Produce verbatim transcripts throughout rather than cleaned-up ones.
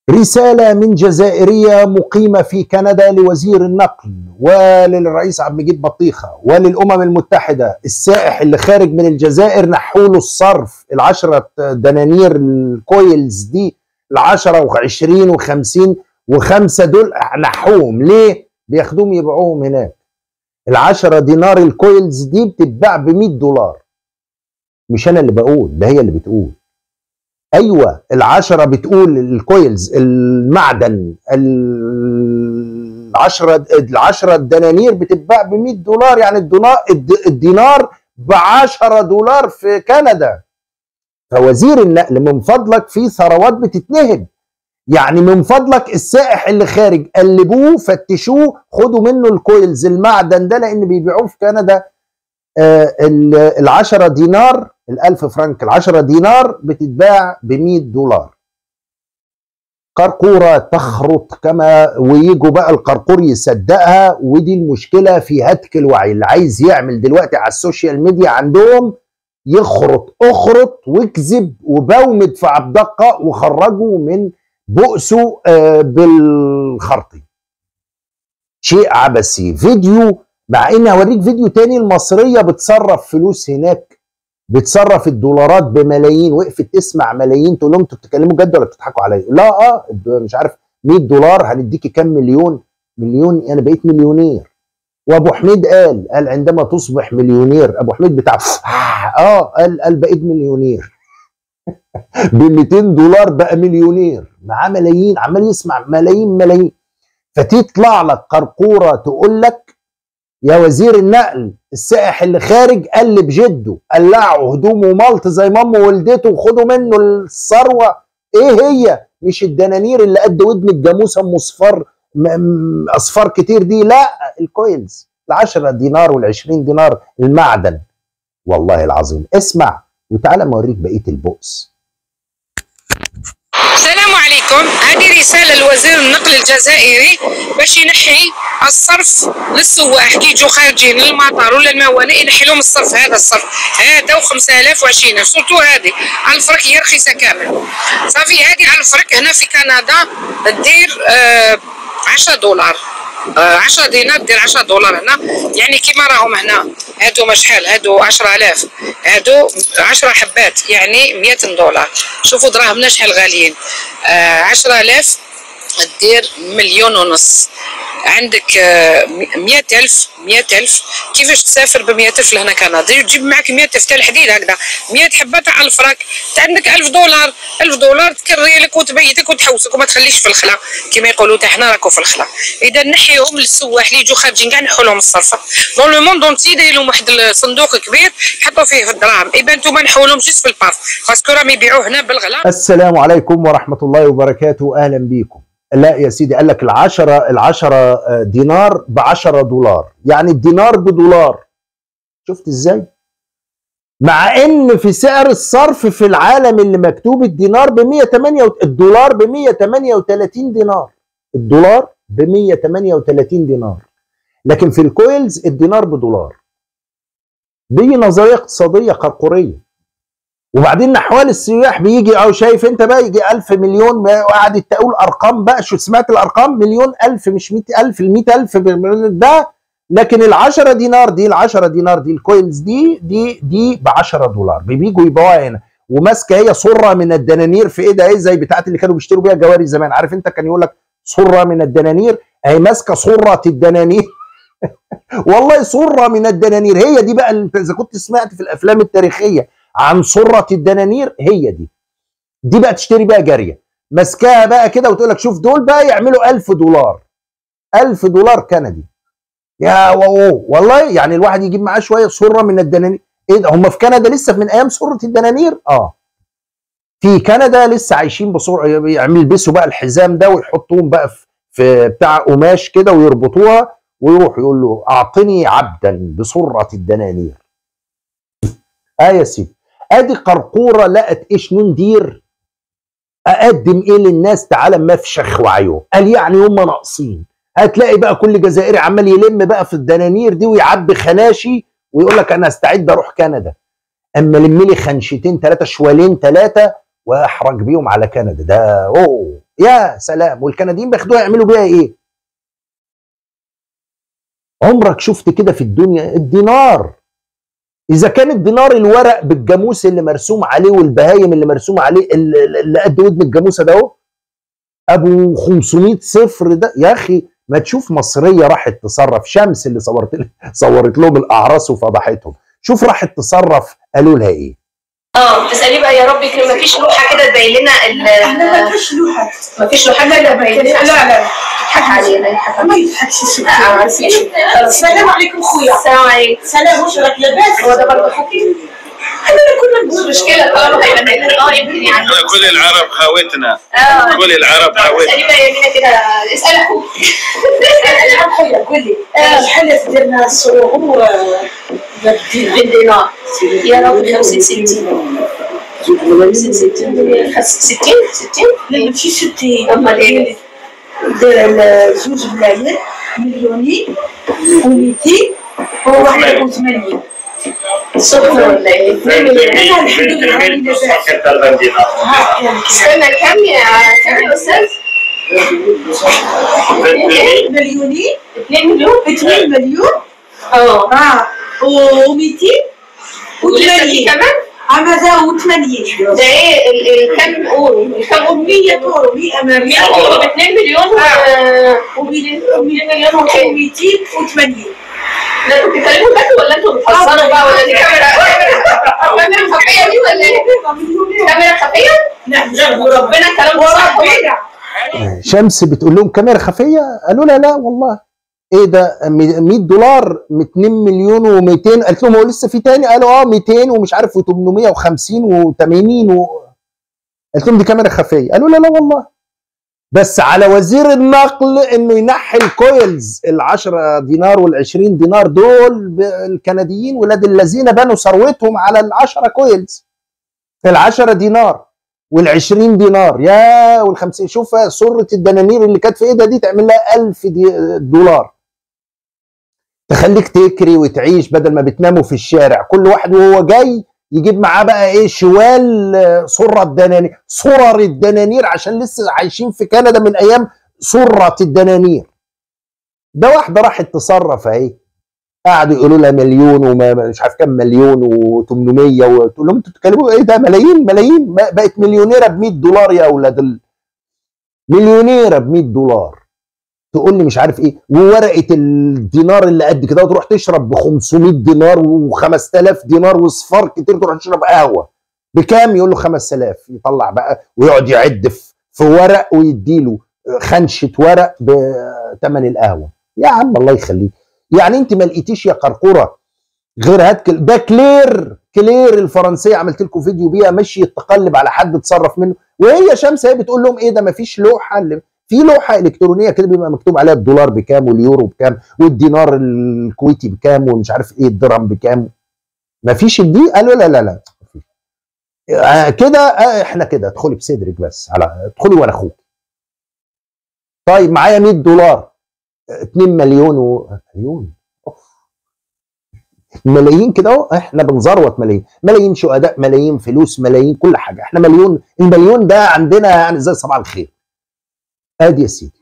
رسالة من جزائرية مقيمة في كندا لوزير النقل وللرئيس عبد المجيد بطيخة وللأمم المتحدة. السائح اللي خارج من الجزائر نحوله الصرف العشرة دنانير الكويلز دي، العشرة وعشرين وخمسين وخمسة دول نحوهم. ليه؟ بياخدوهم يبيعوهم هناك. العشرة دينار الكويلز دي بتتباع بمية دولار. مش أنا اللي بقول، ده هي اللي بتقول. ايوه العشرة بتقول الكويلز المعدن العشرة العشرة الدنانير بتتباع ب مية دولار، يعني الدينار الدينار ب عشرة دولار في كندا. فوزير النقل من فضلك في ثروات بتتنهب، يعني من فضلك السائح اللي خارج قلبوه فتشوه خدوا منه الكويلز المعدن ده، لان بيبيعوه في كندا آه العشرة دينار الألف فرنك، العشرة دينار بتتباع بمية دولار. قرقورة تخرط كما ويجوا بقى القرقور يصدقها، ودي المشكلة في هتك الوعي. اللي عايز يعمل دلوقتي على السوشيال ميديا عندهم يخرط اخرط واكذب وبومد في عبدقة وخرجوا من بؤسه آه بالخرطي. شيء عبثي. فيديو، مع اني هوريك فيديو تاني، المصرية بتصرف فلوس هناك، بتصرف الدولارات بملايين، وقفت تسمع ملايين تقول لهم انتوا بتتكلموا جد ولا بتضحكوا عليا؟ لا اه مش عارف مية دولار هنديكي كام مليون؟ مليون انا بقيت مليونير. وابو حميد قال قال عندما تصبح مليونير، ابو حميد بتاع اه قال قال بقيت مليونير ب ميتين دولار بقى مليونير، معاه ملايين، عمال يسمع ملايين ملايين. فتطلع لك قرقوره تقول لك يا وزير النقل السائح اللي خارج قلب جده، قلعوا هدومه وملط زي مامه وولدته وخدوا منه الثروه. ايه هي؟ مش الدنانير اللي قد ودن الجاموسه ام اصفار اصفار كتير دي، لا الكويلز العشرة دينار والعشرين دينار المعدن. والله العظيم اسمع وتعالى ما اوريك بقيه البؤس. السلام عليكم. هذه رسالة لوزير النقل الجزائري باش ينحي الصرف للسواح كي يجوا خارجين للمطار ولا الموانئ، ينحي لهم الصرف. هذا الصرف هذا وخمسة آلاف وعشرين سورتو هذه على الفرق هي رخيصة كامل. صافي هذه على الفرق هنا في كندا دير آه عشرة دولار، آه عشرة دينار دير عشرة دولار هنا، يعني كيما راهم هنا هادو ما شحال، هادو عشرة آلاف، هادو عشرة حبات يعني مية دولار. شوفوا دراهمنا شحال غاليين. آه عشرة آلاف دير مليون ونص. عندك آه مية ألف مية ألف كيفاش تسافر ب مية ألف لهنا كندا؟ تجيب معك مية ألف تاع الحديد هكذا، مية حبه تاع الفراك، عندك ألف دولار، ألف دولار تكري لك وتبيتك وتحوسك وما تخليش في الخلا كيما يقولوا تاع حنا راكو في الخلا. اذا نحيهم للسواح اللي يجوا خارجين كاع نحوا لهم الصرفه. دون لو موند اونتي داير لهم واحد الصندوق كبير يحطوا فيه في الدراهم، اذا انتم نحوا لهم جيست في البارك باسكو راهم يبيعوه هنا بالغلا. السلام عليكم ورحمه الله وبركاته، اهلا بيكم. لا يا سيدي، قال لك العشرة العشرة دينار بعشرة دولار، يعني الدينار بدولار. شفت ازاي؟ مع ان في سعر الصرف في العالم اللي مكتوب الدينار ب مية وتمانية الدولار ب مية وتمانية وتلاتين دينار، الدولار ب مية وتمانية وتلاتين دينار، لكن في الكويلز الدينار بدولار. دي نظريه اقتصاديه قرقوريه. وبعدين نحوال السياح بيجي او شايف انت بقى يجي ألف مليون، وقعدت تقول ارقام بقى. شو سمعت الارقام؟ مليون ألف مش مئة ألف، ال مئة ألف ده. لكن العشرة دينار دي العشرة دينار دي الكويلز دي دي دي ب عشرة دولار بيجوا يبيعوها هنا، وماسكه هي صره من الدنانير في ايدها، ايه زي بتاعت اللي كانوا بيشتروا بيها الجواري زمان. عارف انت كان يقول لك صره من الدنانير، اهي ماسكه صره الدنانير والله صره من الدنانير. هي دي بقى انت اذا كنت سمعت في الافلام التاريخيه عن صرة الدنانير، هي دي دي بقى تشتري بقى جارية، ماسكاها بقى كده وتقول لك شوف دول بقى يعملوا ألف دولار، ألف دولار كندي. يا واو والله، يعني الواحد يجيب معاه شوية صرة من الدنانير. ايه ده؟ هم في كندا لسه من ايام صرة الدنانير؟ اه في كندا لسه عايشين بصورة، يلبسوا بقى الحزام ده ويحطوهم بقى في, في بتاع قماش كده ويربطوها، ويروح يقول له اعطني عبدا بصرة الدنانير. اه يا سيدي، ادي قرقوره لقت ايش ندير، اقدم ايه للناس؟ تعالى ما افشخ وعيهم. قال يعني هم ناقصين. هتلاقي بقى كل جزائري عمال يلم بقى في الدنانير دي ويعبي خناشي ويقول لك انا استعد اروح كندا، اما لم لي خنشتين ثلاثه شوالين ثلاثه واحرج بيهم على كندا. ده اوه يا سلام. والكنديين بياخدوها يعملوا بيها ايه؟ عمرك شفت كده في الدنيا؟ الدينار، اذا كان الدينار الورق بالجاموس اللي مرسوم عليه والبهايم اللي مرسوم عليه اللي قد ودن الجاموسه ده اهو ابو خمسمية صفر ده، يا اخي ما تشوف مصريه راحت تصرف. شمس اللي صورت صورت لهم الاعراس وفضحتهم، شوف راحت تصرف قالوا لها ايه. اه تسالي بقى يا رب يكرم. ما فيش لوحه كده تبين لنا احنا ما فيش لوحه ما فيش لوحه كده تبين لنا. لا لا يضحك علينا، يضحك ما يضحكش. السلام عليكم خويا. السلام عليكم. سلام، وش راك لاباس؟ هو ده برضه حكي؟ احنا كنا مش مشكله طالما هيبقى اه يمكن يعني كل العرب خاوتنا. اه كل العرب خاوتنا. اسالي بقى يمينه كده، اسال اخوك. اسال عن خويا قول لي شحال درنا الصروغ بالدينار؟ يا رب خمسين ستين خمسين ستين ستين ستين. لا ماشي ستين. امال ايه؟ داير زوج ملايين مليونين وميتين وواحد وثمانين. سخنة ولا ايه؟ اثنين مليون. استنى كم يا كم يا استاذ؟ مليونين. اثنين مليون؟ اثنين مليون. اه اه وميتين وثمانين كمان؟ عمدا وثمانين. ده ايه الكم اورو؟ الكم اورو؟ مية اورو. مية اورو ب اثنين مليون و مليون وميتين وثمانين. لا انتوا بتتكلموا بجد ولا انتوا بتهزروا بقى ولا دي كاميرا؟ كاميرا خفية دي ولا ايه؟ كاميرا خفية؟ نعم وربنا الكلام ده صح ولا؟ شمس بتقول لهم كاميرا خفيه؟ قالوا لها لا والله. ايه ده مية دولار اتنين مليون ومئتين؟ قالت لهم هو لسه في تاني؟ قالوا اه مئتين ومش عارف وثمانمية وخمسين وثمانين و... قالت لهم دي كاميرا خفيه. قالوا لا لا والله. بس على وزير النقل انه ينحي الكويلز ال عشرة دينار وال عشرين دينار دول. الكنديين ولاد الذين بنوا ثروتهم على ال عشرة كويلز، ال عشرة دينار وال عشرين دينار يا وال خمسين. شوف سره الدنانير اللي كانت في ايدها دي تعمل لها ألف دولار تخليك تكري وتعيش بدل ما بتناموا في الشارع. كل واحد وهو جاي يجيب معاه بقى ايه؟ شوال سره الدنانير، سرر الدنانير، عشان لسه عايشين في كندا من ايام سره الدنانير. ده واحده راحت تصرف اهي، قعدوا يقولوا لها مليون ومش عارف كام مليون وثمانمية، وتقول لهم انتوا بتتكلموا ايه ده؟ ملايين ملايين. بقت مليونيره ب مية دولار يا اولاد. مليونيره ب مية دولار تقول لي مش عارف ايه. وورقه الدينار اللي قد كده وتروح تشرب ب خمسمية دينار وخمس تلاف دينار وصفار كتير، تروح تشرب قهوه بكام؟ يقول له خمس تلاف. يطلع بقى ويقعد يعد في ورق ويديله خنشه ورق بثمن القهوه. يا عم الله يخليك، يعني انت ما لقيتيش يا قرقوره غير هات ده كلير كلير الفرنسيه، عملت لكم فيديو بيها مشي تقلب على حد تصرف منه. وهي شمس هي بتقول لهم ايه ده؟ ما فيش لوحه؟ اللي في لوحه الكترونيه كده بيبقى مكتوب عليها الدولار بكام واليورو بكام والدينار الكويتي بكام ومش عارف ايه الدرهم بكام. ما فيش دي؟ قالوا لا لا لا آه كده آه احنا كده ادخلي بصدرك بس، على ادخلي وانا اخوك. طيب معايا مية دولار اتنين مليون و مليون أوف. ملايين كده اهو. احنا بنزروت ملايين، ملايين شهداء، ملايين فلوس، ملايين كل حاجه. احنا مليون، المليون ده عندنا يعني زي صباح الخير. ادي يا سيدي،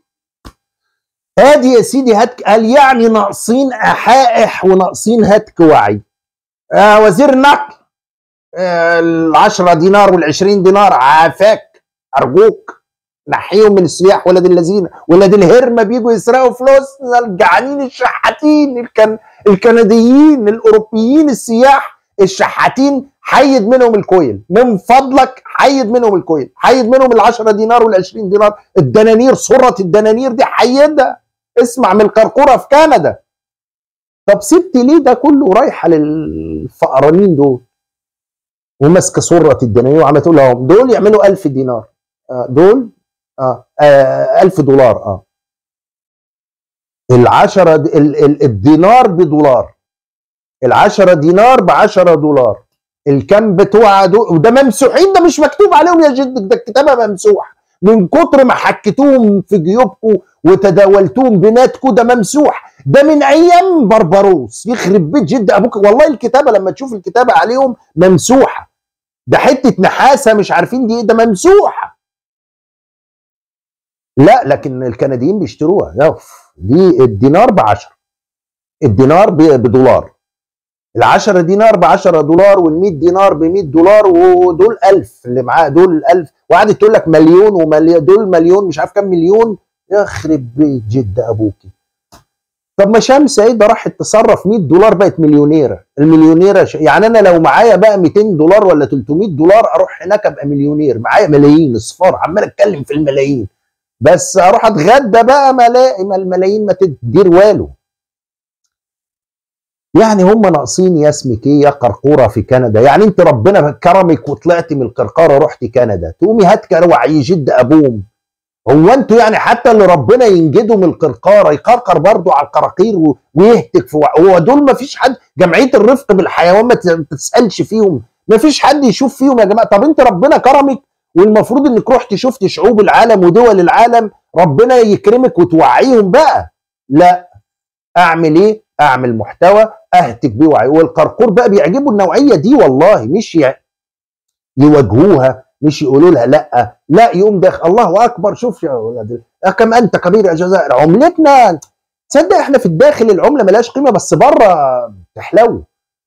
ادي يا سيدي هتك. قال يعني ناقصين احائح وناقصين هتك وعي. آه وزير النقل، آه ال عشرة دينار وال عشرين دينار عافاك ارجوك نحيهم من السياح. ولاد الذين ولاد الهرمه بيجوا يسرقوا فلوسنا. الجعانين الشحاتين الكن... الكنديين الاوروبيين السياح الشحاتين، حيد منهم الكويل من فضلك، حيد منهم الكويل، حيد منهم ال عشرة دينار وال عشرين دينار. الدنانير، سره الدنانير دي حيدها. اسمع من القرقوره في كندا. طب سبت ليه ده كله رايحه للفقرانين دول وماسكه سره الدنانير وعماله تقول لهم دول يعملوا ألف دينار، آه دول اه, آه ألف دولار. اه العشرة ال ال الدينار بدولار، العشرة دينار بعشرة دولار. الكم بتوع دول وده ممسوحين، ده مش مكتوب عليهم يا جدك، ده الكتابه ممسوح من كتر ما حكيتوهم في جيوبكم وتداولتوهم بناتكم. ده ممسوح، ده من ايام بربروس. يخرب بيت جد ابوك والله. الكتابه لما تشوف الكتابه عليهم ممسوحه، ده حته نحاسه مش عارفين دي، ده ممسوحه. لا لكن الكنديين بيشتروها. يوف، دي الدينار ب عشرة، الدينار بدولار، ال عشرة دينار ب عشرة دولار، وال مية دينار ب مية دولار، ودول ألف اللي معاه، دول ألف، وقعدت تقول لك مليون ومليون، دول مليون مش عارف كام مليون. يخرب بيت جد ابوكي. طب ما شمس ايه ده راحت تصرف مية دولار بقت مليونيره، المليونيره ش... يعني انا لو معايا بقى ميتين دولار ولا تلتمية دولار اروح هناك ابقى مليونير، معايا ملايين اصفار، عمال اتكلم في الملايين، بس اروح اتغدى بقى ملاقي ما الملايين ما تدير واله. يعني هم ناقصين يا اسمك ايه يا قرقوره في كندا؟ يعني انت ربنا كرمك وطلعت من القرقاره رحت كندا، تقومي هات كروعي جد ابوم. هو انتوا يعني حتى اللي ربنا ينجده من القرقاره يقرقر برضه على القراقير ويهتك في وع... هو دول ما فيش حد، جمعيه الرفق بالحيوان ما تسالش فيهم، ما فيش حد يشوف فيهم يا جماعه. طب انت ربنا كرمك والمفروض انك رحت شفت شعوب العالم ودول العالم، ربنا يكرمك وتوعيهم بقى. لا، اعمل ايه؟ اعمل محتوى اهتك بيه وعي. والقرقور بقى بيعجبوا النوعيه دي والله، مش ي... يواجهوها، مش يقولوا لها لا لا، يقوم داخل الله اكبر. شوف يا ولاد كم انت كبير يا جزائر، عملتنا تصدق احنا في الداخل العمله ملهاش قيمه بس بره تحلو.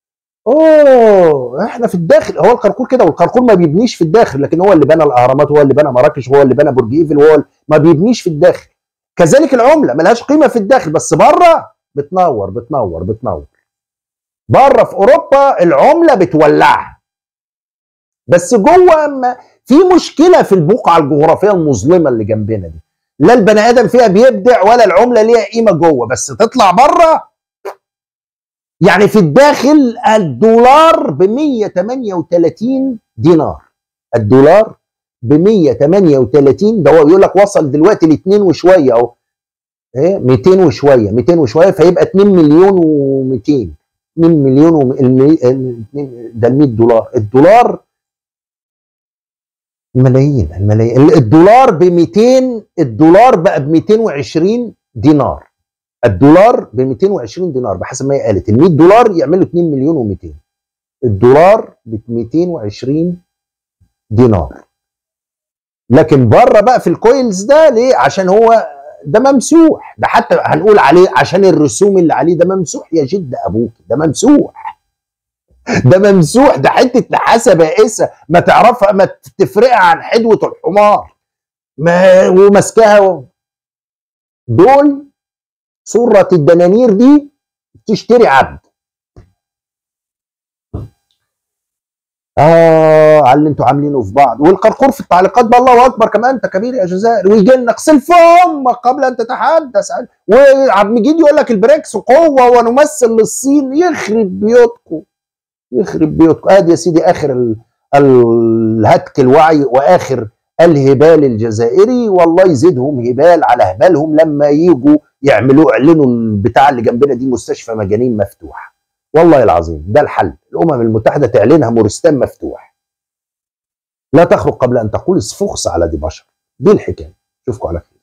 اوه احنا في الداخل، هو القرقور كده، والقرقور ما بيبنيش في الداخل، لكن هو اللي بنى الاهرامات، هو اللي بنى مراكش، هو اللي بنى برج ايفل، هو ما بيبنيش في الداخل. كذلك العمله ملهاش قيمه في الداخل بس بره بتنور بتنور بتنور. بره في اوروبا العمله بتولعها، بس جوه في مشكله في البقعه الجغرافيه المظلمه اللي جنبنا دي، لا البني ادم فيها بيبدع ولا العمله ليها قيمه جوه، بس تطلع بره. يعني في الداخل الدولار ب مية وتمانية وتلاتين دينار، الدولار ب مية وتمانية وتلاتين، ده هو بيقول لك وصل دلوقتي ل اتنين وشويه اهو، ايه ميتين وشويه، ميتين وشويه، فيبقى اتنين مليون وميتين، اتنين مليون و ده ال مية دولار، الدولار الملايين الملايين، الدولار ب ميتين، الدولار بقى ب ميتين وعشرين دينار، الدولار ب ميتين وعشرين دينار بحسب ما هي قالت، ال مية دولار يعملوا اتنين مليون وميتين، الدولار ب ميتين وعشرين دينار. لكن بره بقى في الكوينز ده ليه؟ عشان هو ده ممسوح، ده حتى هنقول عليه عشان الرسوم اللي عليه ده ممسوح يا جد ابوك، ده ممسوح، ده ممسوح، ده حته نحاسه بائسه ما تعرفها، ما تفرقها عن حدوه الحمار ما وماسكاها. دول صوره الدنانير دي تشتري عبد. اه على اللي انتوا عاملينه في بعض. والقرقور في التعليقات بقى الله اكبر كمان انت كبير يا جزائر، ويجي لنا اغسل فمك قبل ان تتحدث، وعبد المجيد يقول لك البريكس قوه ونمثل للصين. يخرب بيوتكم يخرب بيوتكم. ادي يا سيدي اخر ال... الهتك الوعي واخر الهبال الجزائري، والله يزيدهم هبال على هبالهم لما يجوا يعملوا اعلنوا البتاع اللي جنبنا دي مستشفى مجانين مفتوح. والله العظيم ده الحل، الامم المتحده تعلنها مورستان مفتوح. لا تخرج قبل ان تقول اسفخس على دي بشر، دي الحكايه. اشوفكم على خير.